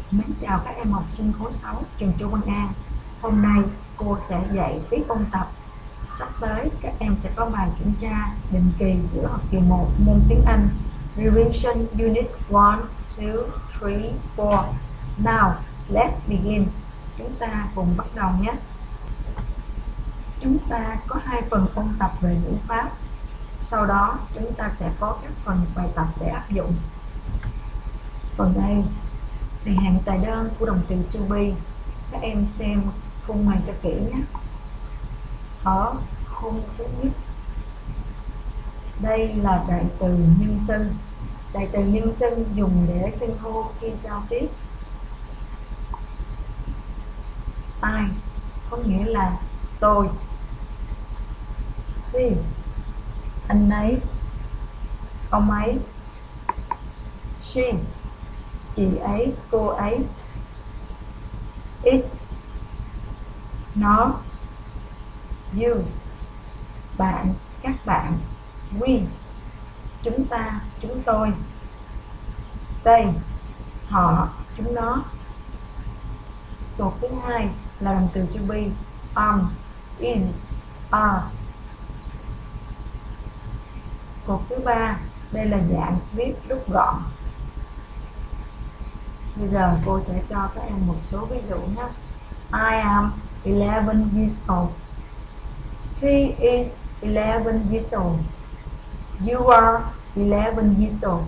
Mến chào các em học sinh khối 6 trường Chu Văn An. Hôm nay cô sẽ dạy viết ôn tập. Sắp tới các em sẽ có bài kiểm tra định kỳ giữa học kỳ 1 môn tiếng Anh Revision Unit 1, 2, 3, 4. Now, let's begin. Chúng ta cùng bắt đầu nhé. Chúng ta có 2 phần ôn tập về ngữ pháp. Sau đó chúng ta sẽ có các phần bài tập để áp dụng. Phần đây thì hàng tài đơn của động từ to be. Các em xem khung này cho kỹ nhé. Ở khung thứ nhất, đây là đại từ nhân xưng. Đại từ nhân xưng dùng để xưng hô khi giao tiếp. I có nghĩa là tôi, he anh ấy, ông ấy, she chị ấy, cô ấy, it nó, you bạn, các bạn, we chúng ta, chúng tôi, they họ, chúng nó. Thuộc thứ hai là động từ to be, is, are. Cột thứ ba, đây là dạng viết rút gọn. Bây giờ cô sẽ cho các em một số ví dụ nhé. I am 11 years old. He is 11 years old. You are 11 years old.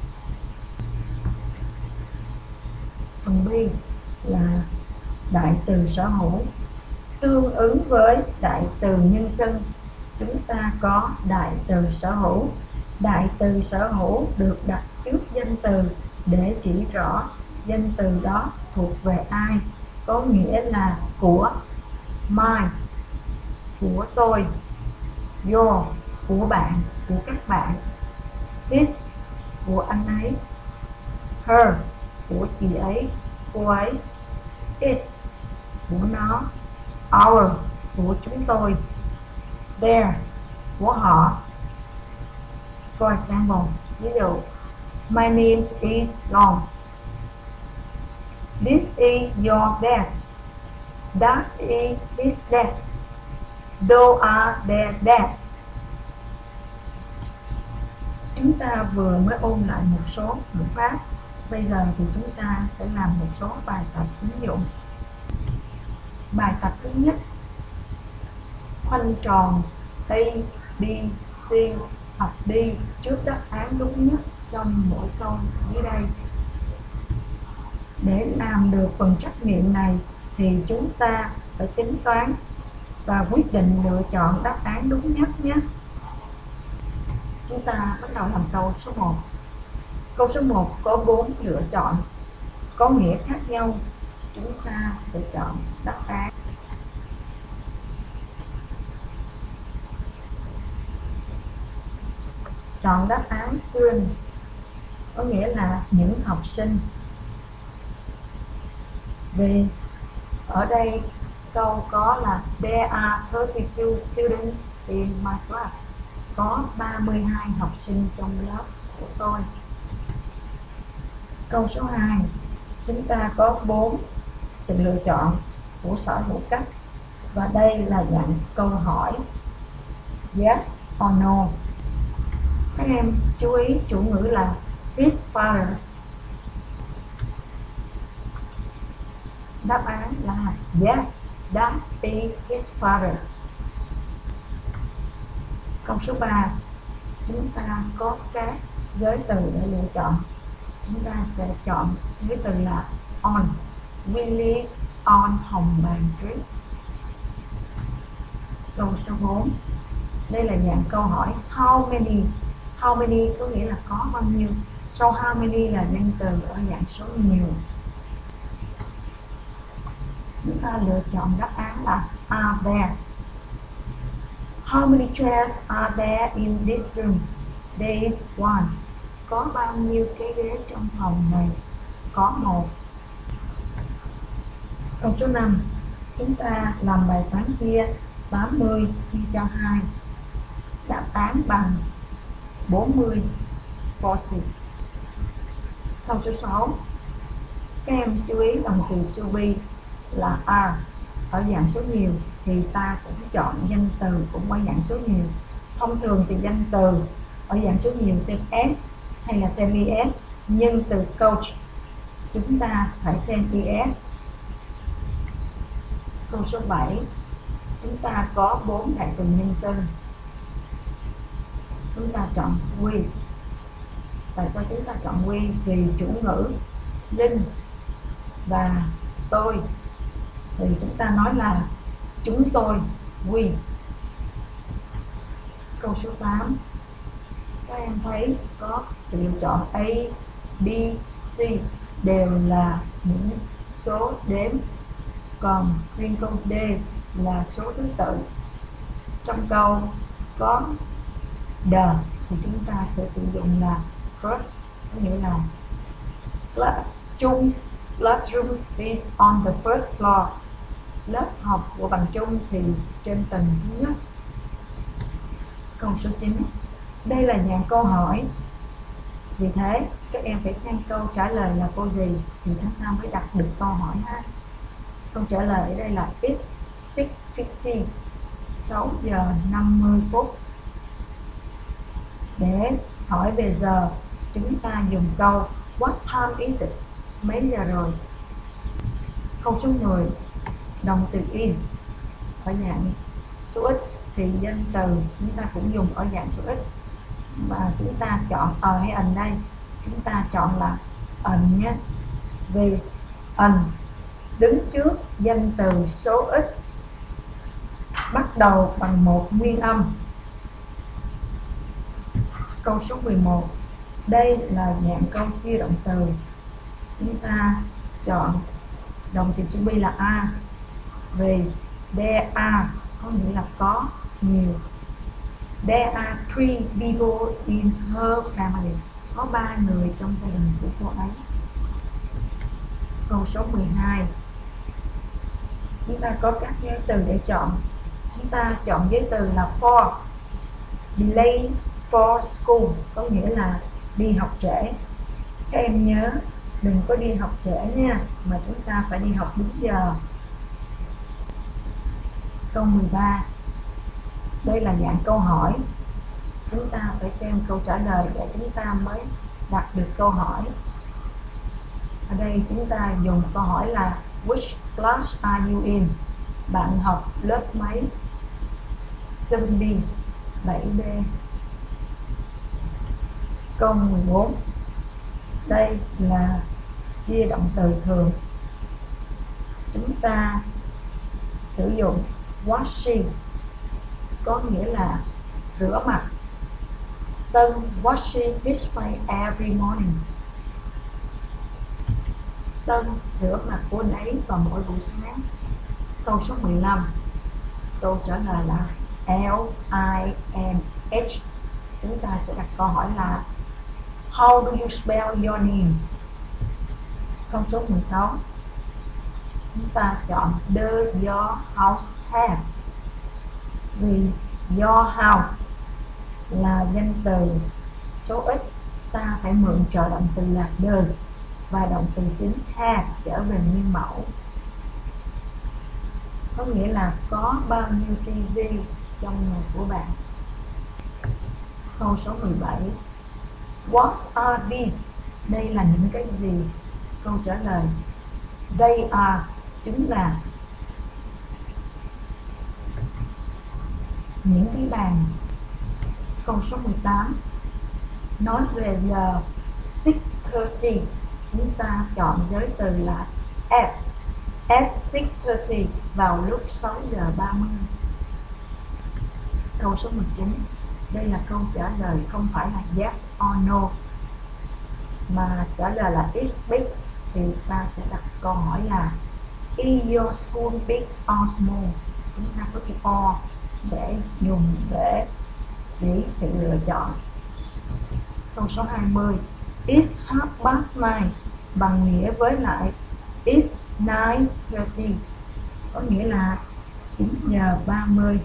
Phần B là đại từ sở hữu. Tương ứng với đại từ nhân xưng, chúng ta có đại từ sở hữu. Đại từ sở hữu được đặt trước danh từ để chỉ rõ danh từ đó thuộc về ai, có nghĩa là của, my của tôi, your của bạn, của các bạn, his của anh ấy, her của chị ấy, cô ấy, its của nó, our của chúng tôi, their của họ. For example, ví dụ, my name is Long. This is your desk. That is his desk. Those are their desks. Chúng ta vừa mới ôn lại một số ngữ pháp. Bây giờ thì chúng ta sẽ làm một số bài tập ứng dụng. Bài tập thứ nhất, khoanh tròn A, B, C hoặc D trước đáp án đúng nhất trong mỗi câu dưới đây. Để làm được phần trắc nghiệm này thì chúng ta phải tính toán và quyết định lựa chọn đáp án đúng nhất nhé. Chúng ta bắt đầu làm câu số 1. Câu số 1 có 4 lựa chọn, có nghĩa khác nhau. Chúng ta sẽ chọn đáp án. Chọn đáp án student có nghĩa là những học sinh. Vì ở đây câu có là there are 32 students in my class. Có 32 học sinh trong lớp của tôi. Câu số 2, chúng ta có 4 sự lựa chọn của sở hữu cách. Và đây là dạng câu hỏi yes or no. Các em chú ý chủ ngữ là his father. Đáp án là yes, that is his father. Câu số 3, chúng ta có các giới từ để lựa chọn. Chúng ta sẽ chọn giới từ là on. We live on Hồng Bàng Street. Câu số 4, đây là dạng câu hỏi how many. How many có nghĩa là có bao nhiêu. Sau how many là danh từ ở dạng số nhiều. Chúng ta lựa chọn đáp án là are there. How many chairs are there in this room? There is one. Có bao nhiêu cái ghế trong phòng này? Có một. Câu số 5, chúng ta làm bài toán kia 80 chia cho 2. Đáp án bằng 40. Câu số 6, Các em chú ý động từ to be là are ở dạng số nhiều thì ta cũng chọn danh từ cũng ở dạng số nhiều. Thông thường thì danh từ ở dạng số nhiều thêm s hay là thêm es, nhưng từ coach chúng ta phải thêm es. Câu số 7 chúng ta có 4 đại từ nhân xưng. Chúng ta chọn we. Tại sao chúng ta chọn we? Vì chủ ngữ Linh và tôi thì chúng ta nói là chúng tôi, we. Câu số 8 các em thấy có sự lựa chọn A, B, C đều là những số đếm, còn riêng câu D là số thứ tự. Trong câu có the thì chúng ta sẽ sử dụng là first, có nghĩa là Trung classroom is on the first floor. Lớp học của bằng Trung thì trên tầng thứ nhất. Câu số 9 đây là dạng câu hỏi, vì thế các em phải xem câu trả lời là câu gì thì chúng ta mới đặt được câu hỏi ha. Câu trả lời ở đây là it's 6:50, 6 giờ 50 phút. Để hỏi về giờ chúng ta dùng câu what time is it, mấy giờ rồi. Câu số 10 động từ is ở dạng số ít thì danh từ chúng ta cũng dùng ở dạng số ít, và chúng ta chọn hay an đây, chúng ta chọn là an nhé, vì an đứng trước danh từ số ít bắt đầu bằng một nguyên âm. Câu số 11 đây là dạng câu chia động từ, chúng ta chọn động từ to be là a, vì there are có nghĩa là có nhiều. There are 3 people in her family, có 3 người trong gia đình của cô ấy. Câu số 12 chúng ta có các giới từ để chọn. Chúng ta chọn giới từ là for, delay for school, có nghĩa là đi học trễ. Các em nhớ đừng có đi học trễ nha, mà chúng ta phải đi học đúng giờ. Câu 13 đây là dạng câu hỏi, chúng ta phải xem câu trả lời để chúng ta mới đặt được câu hỏi. Ở đây chúng ta dùng câu hỏi là which class are you in, bạn học lớp mấy. 7B, 7B. Câu 14 đây là chia động từ thường, chúng ta sử dụng washing có nghĩa là rửa mặt. Tân washing his face every morning, Tân rửa mặt của anh ấy vào mỗi buổi sáng. Câu số 15 câu trả lời là L-I-N-H. Chúng ta sẽ đặt câu hỏi là how do you spell your name. Câu số 16 chúng ta chọn does your house have, vì your house là danh từ số ít, ta phải mượn trợ động từ là does và động từ chính have trở về nguyên mẫu, có nghĩa là có bao nhiêu TV trong nhà của bạn. Câu số 17 what are these, đây là những cái gì. Câu trả lời they are, chúng là những cái bàn. Câu số 18 nói về giờ 6:30, chúng ta chọn giới từ là at 6:30, vào lúc 6 giờ 30. Câu số 19 đây là câu trả lời không phải là yes or no, mà trả lời là is big, thì ta sẽ đặt câu hỏi là is your school big or small. Chúng ta có cái or để dùng để chỉ sự lựa chọn. Câu số 20 is 9:30 bằng nghĩa với lại is 9:30, có nghĩa là 9 giờ 30.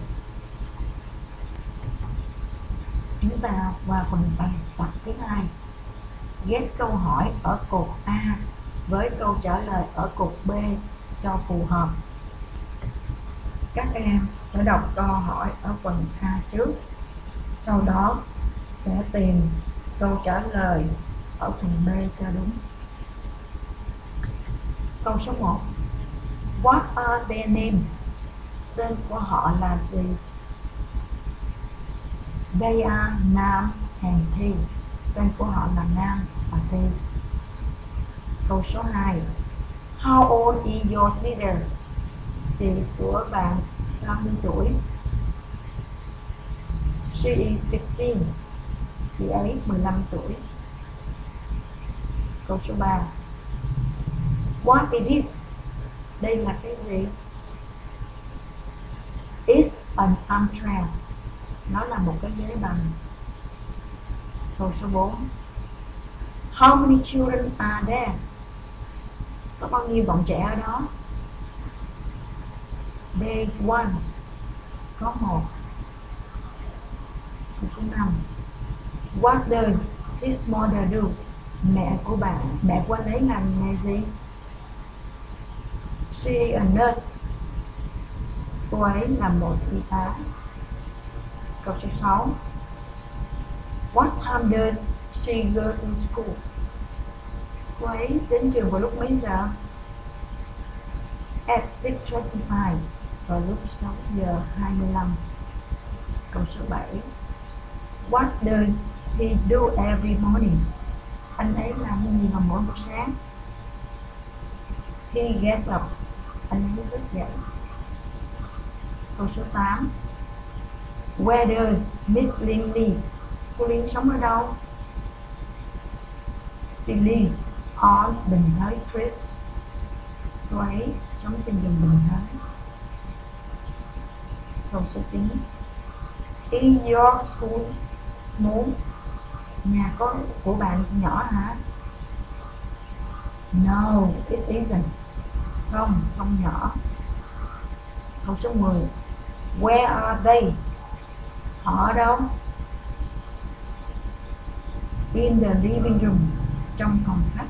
Chúng ta qua phần bài tập thứ hai. Ghép câu hỏi ở cột A với câu trả lời ở cục B cho phù hợp. Các em sẽ đọc câu hỏi ở phần A trước, sau đó sẽ tìm câu trả lời ở phần B cho đúng. Câu số 1. What are their names? Tên của họ là gì? They are Nam and Thi. Tên của họ là Nam và Thi. Câu số 2. How old is your sister? Chị của bạn bao nhiêu tuổi? She is 15. Chị ấy 15 tuổi. Câu số 3. What is this? Đây là cái gì? It's an armchair. Nó là một cái ghế bằng. Câu số 4. How many children are there? Có bao nhiêu bọn trẻ ở đó? There is one. Có một. Câu số 5. What does his mother do? Mẹ của anh ấy làm nghề gì? She is a nurse. Cô ấy là một y tá. Câu số 6. What time does she go to school? Cô ấy đến trường vào lúc mấy giờ? At 6:25, vào lúc 6:25. Câu số 7. What does he do every morning? Anh ấy làm gì vào mỗi buổi sáng? He gets up. Anh ấy thức dậy. Câu số 8. Where does Miss Lin live? Cô Liên sống ở đâu? She lives on Bình Thới Street. Cô ấy sống trên đường Bình Thới. Câu số 9. Is your school small? Nhà của bạn nhỏ hả? No, it isn't. Không nhỏ. Câu số 10. Where are they? Họ ở đâu? In the living room. Trong phòng khách.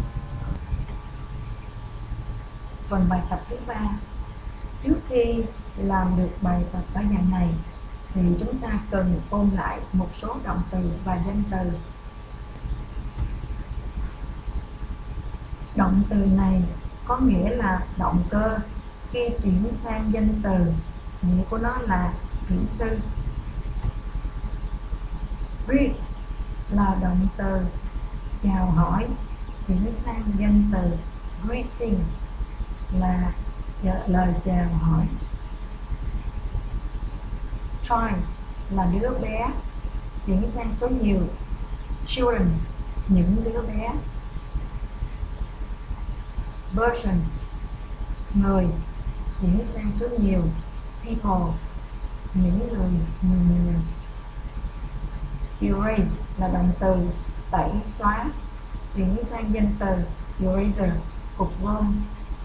Phần bài tập thứ 3. Trước khi làm được bài tập ở dạng này thì chúng ta cần ôn lại một số động từ và danh từ. Động từ này có nghĩa là động cơ khi chuyển sang danh từ, nghĩa của nó là kỹ sư. Greet là động từ chào hỏi, chuyển sang danh từ greeting là lời chào hỏi. Child là đứa bé, chuyển sang số nhiều, children, những đứa bé. Person, người, chuyển sang số nhiều, people, những người, nhiều người. Erase là động từ tẩy xóa, chuyển sang danh từ eraser, cục vông.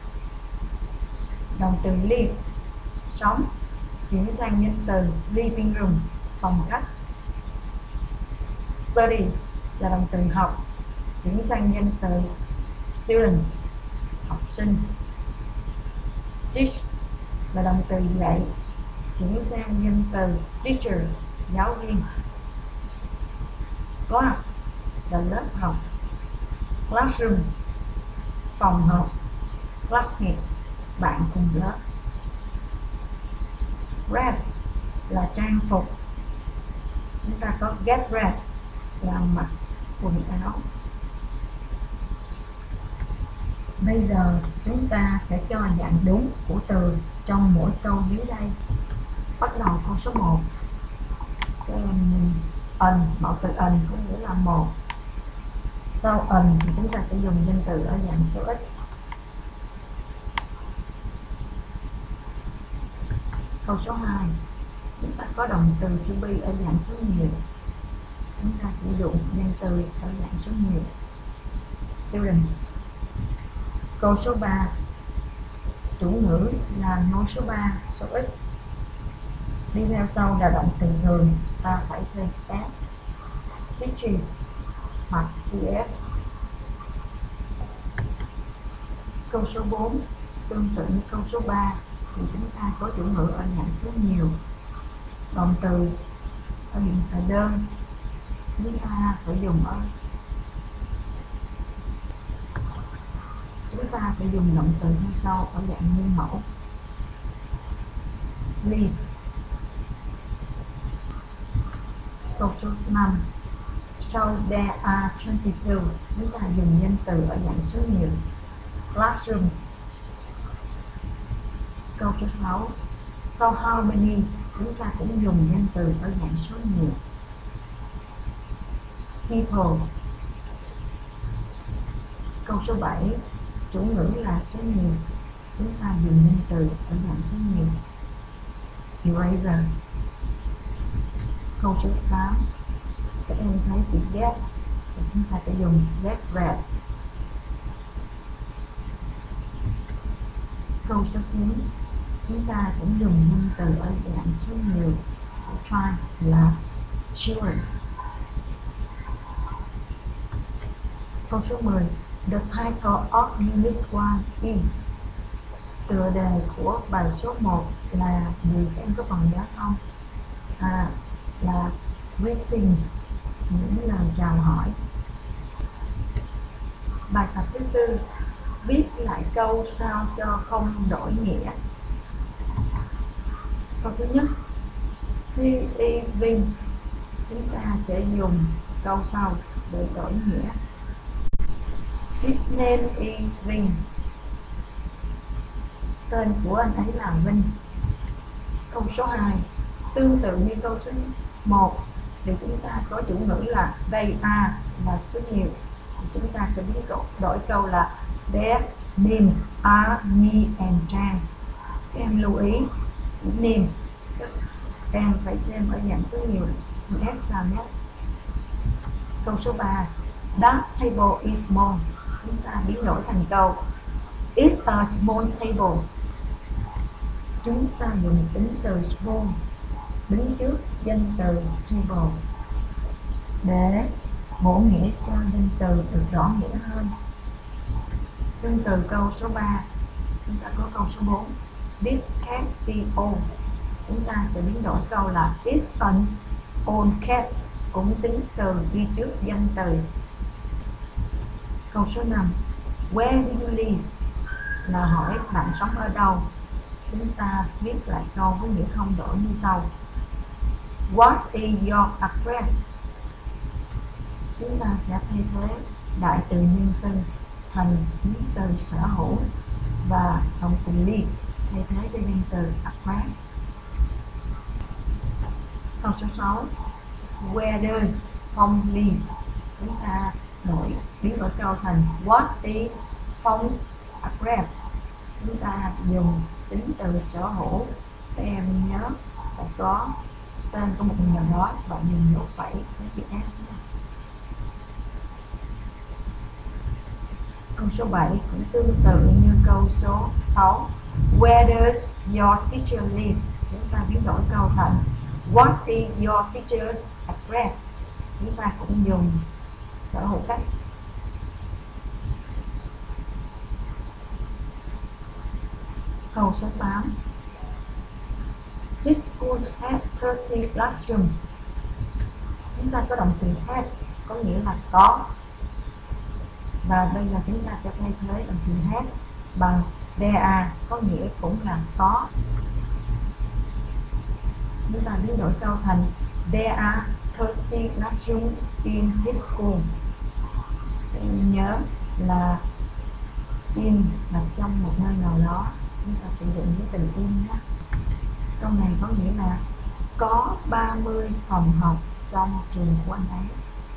Động từ live, sống, chuyển sang danh từ living room, phòng khách. Study là động từ học, chuyển sang danh từ student, học sinh. Teach là động từ dạy, chuyển sang danh từ teacher, giáo viên. Class là lớp học. Classroom, phòng học. Classmate, bạn cùng lớp. Dress là trang phục. Chúng ta có get dressed là mặc quần áo. Bây giờ chúng ta sẽ cho dạng đúng của từ trong mỗi câu dưới đây. Bắt đầu câu số 1. Mẫu từ có nghĩa là một. Sau thì chúng ta sẽ dùng danh từ ở dạng số ít. Câu số 2. Chúng ta có động từ to be ở dạng số nhiều. Chúng ta sử dụng danh từ ở dạng số nhiều. Students. Câu số 3. Chủ ngữ là ngôi số 3, số ít. Đi theo sau là động từ thường, ta phải thêm s. Teaches hoặc ts. Câu số 4 tương tự như câu số 3 thì chúng ta có chủ ngữ ở dạng số nhiều. Động từ ở hiện tại đơn chúng ta phải dùng động từ như sau ở dạng nguyên mẫu. Leave. Câu số 5 So there are 22, chúng ta dùng danh từ ở dạng số nhiều. Classrooms. Câu số 6 So how many, chúng ta cũng dùng danh từ ở dạng số nhiều. People. Câu số 7 chủ ngữ là số nhiều, chúng ta dùng danh từ ở dạng số nhiều. Erasers. Câu số 8 các em thấy chữ get thì chúng ta phải dùng get rest. Câu số 9 chúng ta cũng dùng danh từ ở dạng số nhiều của try là children. Câu số 10 The title of Unit 1 is, tựa đề của bài số 1 là gì, các em có còn nhớ không? Là greetings, những lời chào hỏi. Bài tập thứ 4 viết lại câu sao cho không đổi nghĩa. Câu thứ nhất he evening, chúng ta sẽ dùng câu sau để đổi nghĩa. His name is Vinh, tên của anh ấy là Vinh. Câu số 2 tương tự như câu số 1 thì chúng ta có chủ ngữ là they are là số nhiều, chúng ta sẽ biến đổi câu là their names are Me and Trang. Các em lưu ý names các em phải thêm ở dạng số nhiều s vào nhé. Câu số 3 That table is small, chúng ta biến đổi thành câu It's a small table. Chúng ta dùng tính từ small đứng trước danh từ table để bổ nghĩa cho danh từ được rõ nghĩa hơn. Tương tự câu số 3 chúng ta có câu số 4 This cat is old, chúng ta sẽ biến đổi câu là It's an old cat, cũng tính từ đi trước danh từ. Câu số 5 Where do you live, là hỏi bạn sống ở đâu. Chúng ta viết lại câu với nghĩa không đổi như sau. What is your address? Chúng ta sẽ thay thế đại từ nhân xưng thành tính từ sở hữu và động từ live thay thế cho danh từ address. Câu số 6 Where does Phong live, chúng ta biến đổi câu thành What is Phong address. Chúng ta dùng tính từ sở hữu, các em nhớ phải có tên của một người nào đó và dùng dấu phẩy với chữ S. Câu số 7 cũng tương tự như câu số 6 Where does your teacher live, chúng ta biến đổi câu thành What is your teacher's address. Chúng ta cũng dùng sở hữu cách. Câu số 8 His school has 30 classrooms. Chúng ta có động từ has có nghĩa là có, và bây giờ chúng ta sẽ thay thế động từ has bằng there are có nghĩa cũng là có. Chúng ta biến đổi câu thành There are 30 classrooms in his school. Em nhớ là in là trong một nơi nào đó, chúng ta sử dụng với từ in nhé. Câu này có nghĩa là có 30 phòng học trong trường của anh ấy.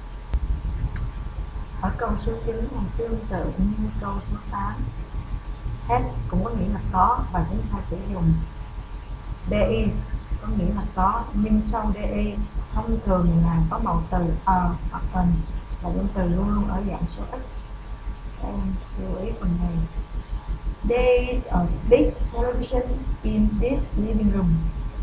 Ở câu số 9 này tương tự như câu số 8, has cũng có nghĩa là có và chúng ta sẽ dùng there is có nghĩa là có, nhưng sau there thông thường là có màu từ hoặc phần và danh từ luôn luôn ở dạng số ít. Em lưu ý phần này. There is a big television in this living room.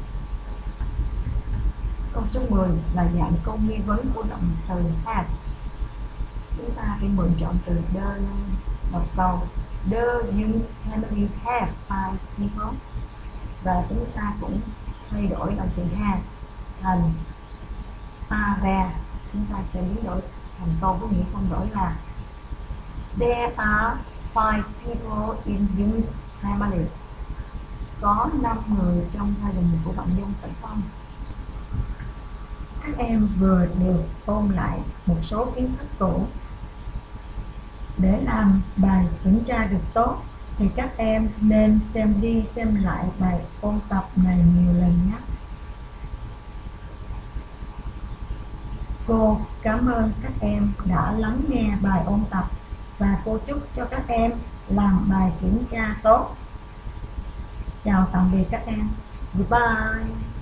Câu số 10 là dạng câu nghi vấn của động từ has. Chúng ta phải mượn chọn từ the lên đọc câu The Young's family have 5 people. Và chúng ta cũng thay đổi động từ have thành are. Chúng ta sẽ biến đổi thành câu với nghĩa không đổi là There are 5 people in Young's family. Có 5 người trong gia đình của bạn Dung, phải không? Các em vừa được ôn lại một số kiến thức cũ. Để làm bài kiểm tra được tốt thì các em nên xem đi xem lại bài ôn tập này nhiều lần nhé. Cô cảm ơn các em đã lắng nghe bài ôn tập và cô chúc cho các em làm bài kiểm tra tốt. Chào tạm biệt các em. Goodbye.